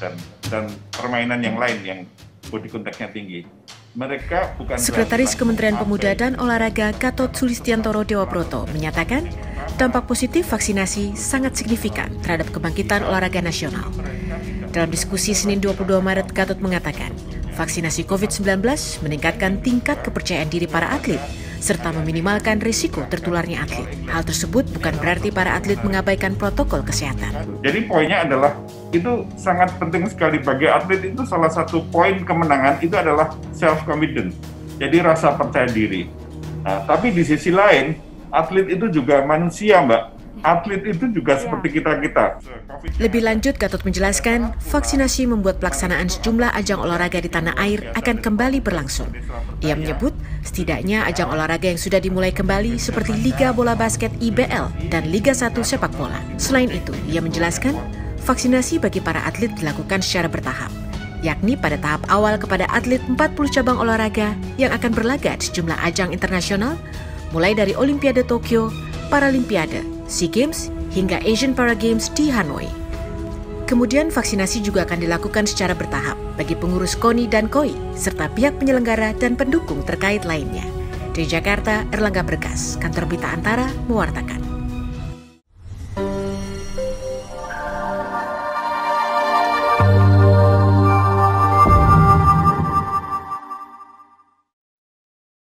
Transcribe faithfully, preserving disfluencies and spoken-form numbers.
dan dan permainan yang lain yang body contact-nya tinggi. Mereka bukan Sekretaris Kementerian Pemuda dan Olahraga Gatot Sulistiantoro Dewabroto menyatakan dampak positif vaksinasi sangat signifikan terhadap kebangkitan olahraga nasional. Dalam diskusi Senin dua puluh dua Maret, Gatot mengatakan vaksinasi covid sembilan belas meningkatkan tingkat kepercayaan diri para atlet serta meminimalkan risiko tertularnya atlet. Hal tersebut bukan berarti para atlet mengabaikan protokol kesehatan. Jadi poinnya adalah itu sangat penting sekali bagi atlet, itu salah satu poin kemenangan itu adalah self-confidence, jadi rasa percaya diri. Nah, tapi di sisi lain, atlet itu juga manusia, Mbak. Atlet itu juga seperti kita-kita. Lebih lanjut, Gatot menjelaskan, vaksinasi membuat pelaksanaan sejumlah ajang olahraga di tanah air akan kembali berlangsung. Ia menyebut, setidaknya ajang olahraga yang sudah dimulai kembali seperti Liga Bola Basket I B L dan Liga satu Sepak Bola. Selain itu, ia menjelaskan, vaksinasi bagi para atlet dilakukan secara bertahap, yakni pada tahap awal kepada atlet empat puluh cabang olahraga yang akan berlaga di sejumlah ajang internasional, mulai dari Olimpiade Tokyo, Paralimpiade, SEA Games, hingga Asian Para Games di Hanoi. Kemudian vaksinasi juga akan dilakukan secara bertahap bagi pengurus KONI dan KOI, serta pihak penyelenggara dan pendukung terkait lainnya. Dari Jakarta, Erlangga Bergas, Kantor Berita Antara, mewartakan.